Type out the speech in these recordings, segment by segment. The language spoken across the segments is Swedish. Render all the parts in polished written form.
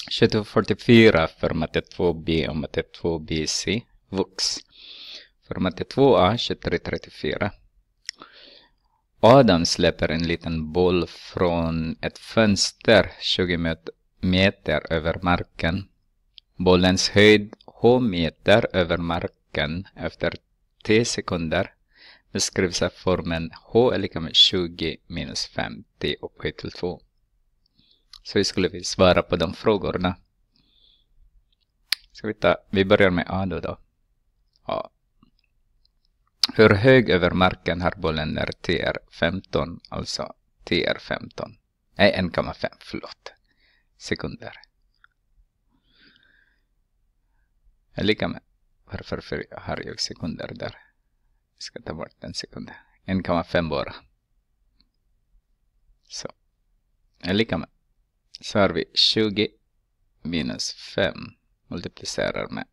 2244 för matte 2b och matte 2bc vux. För matte 2a 2334. Adam släpper en liten boll från ett fönster 20 meter över marken. Bollens höjd h meter över marken efter 10 sekunder beskrivs av formen h är lika med 20 minus 50 upphöjt till 2. Så vi skulle svara på de frågorna. Vi börjar med A då. A. Hur hög över marken har bollen när t är 15, alltså t är 15? Nej, 1,5, förlåt. Sekunder. Är lika med. Varför har jag sekunder där? Jag ska ta bort en sekund. 1,5 bara. Så. Är lika med. Så har vi 20 minus 5 multiplicerar med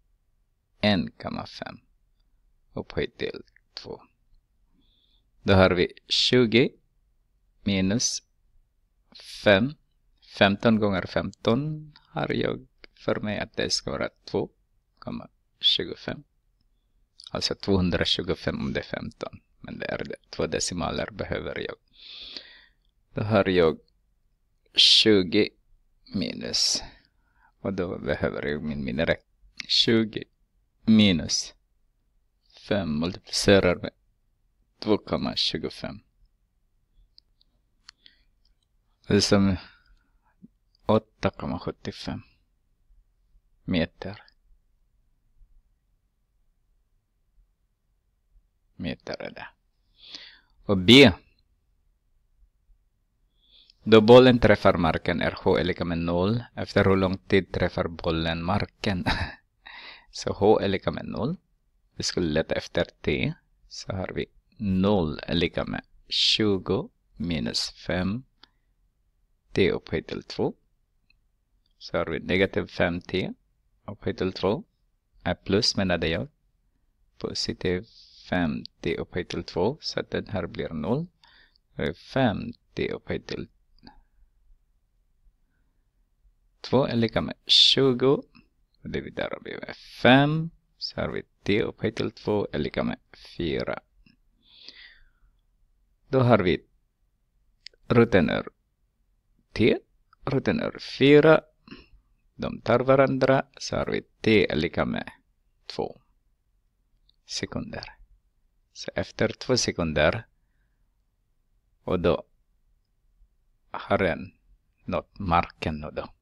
1,5 upphöjt till 2. Då har vi 20 minus 5. 15 gånger 15 har jag för mig att det ska vara 2,25. Alltså 225 om det är 15. Men det är det. 2 decimaler behöver jag. Då har jag 20 minus. Och då behöver jag min miniräknare. 20 minus 5 multiplicerar med 2,25. Det är som 8,75 meter. Meter är det. Och B. Då bollen träffar marken är h är lika med 0. Efter hur lång tid träffar bollen marken? Så h är lika med 0. Vi skulle leta efter t. Så har vi 0 är lika med 20 minus 5 t upphöjt till 2. Så har vi negativ 5t upphöjt till 2. Är plus menade jag. Positiv 5t upphöjt till 2. Så att den här blir 0. 5t upphöjt till 2 är lika med 20. Och dividerar vi med 5. Så har vi t upphöjt till 2 är lika med 4. Då har vi roten ur t. Roten ur 4. De tar varandra. Så har vi t är lika med 2 sekunder. Så efter 2 sekunder. Och då har den nått marken då.